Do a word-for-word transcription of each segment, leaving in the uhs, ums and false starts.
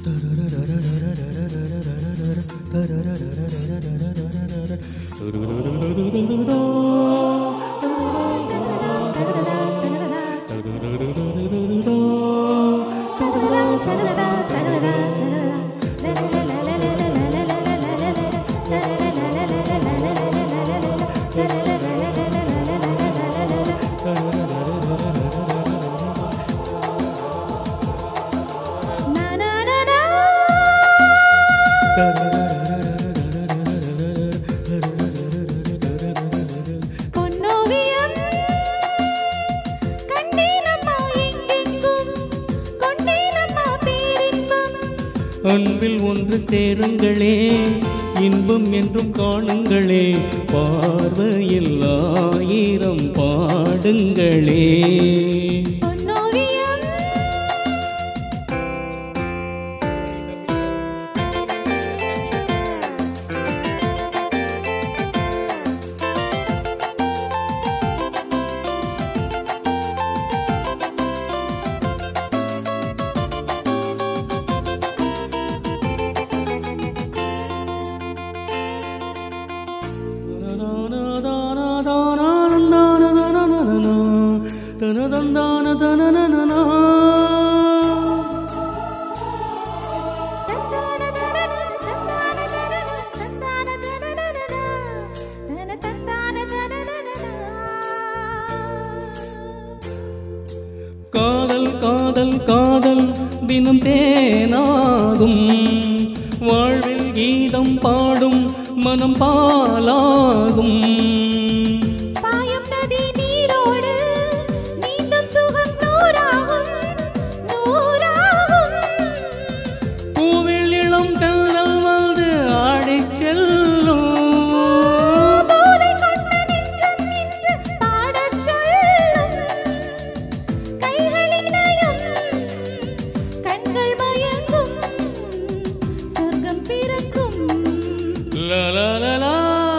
அன்பில் ஒன்று சேருங்களே இன்பம் என்றும் காணுங்களே பார்வையில் ஆயிரம் பாடுங்களே காதல் காதல் காதல் தினம் தேனாகும் வாழ்வில் கீதம் பாடும் மனம் பாலாகும் பாயும் நதி நீரோடு நீந்தும் சுகம் நூறாகும் நூறாகும் பூவில் இளம் கல்லல் வந்து ஆடிச் செல்லும் போதை கொண்ட நெஞ்சம் நின்று பாடச் சொல்லும் கைகளினையும் கண்கள் மயங்கும் சொர்க்கம் பிறக்கும் லா லா லா லா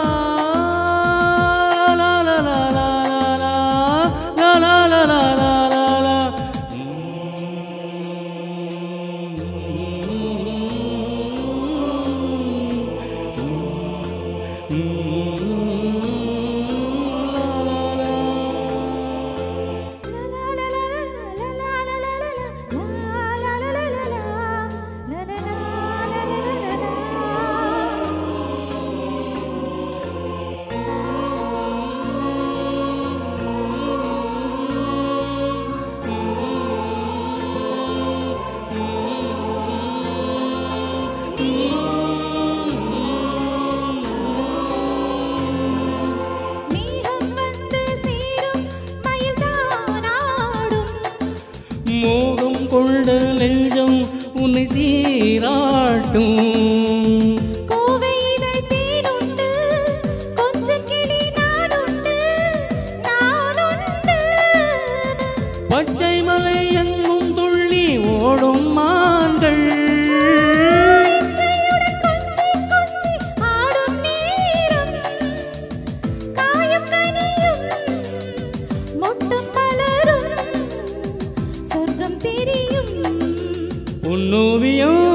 மோகம் கொண்ட நெஞ்சம் உன்னை சீராட்டும் கோவை இதழ் தேனுண்டு கொஞ்சம் கிளி நானுண்டு நானுண்டு பச்சை மலை எங்கும் துள்ளி ஓடும் மான்கள் இச்சையுடன் கொஞ்சி கொஞ்சி ஆடும் நேரம் காயம் கனியும் மொட்டும் மலரும் சொர்க்கம் தெரியும் உன்னோவியம்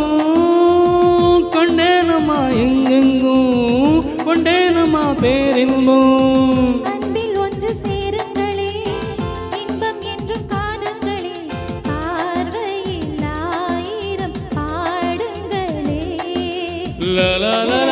கொண்டேனம்மா எங்கெங்கும் கொண்டேனம்மா பேரின்பம் அன்பில் ஒன்று சேருங்களே இன்பம் என்றும் காணுங்களே பார்வையில் ஆயிரம் பாடுங்களே லா லா லா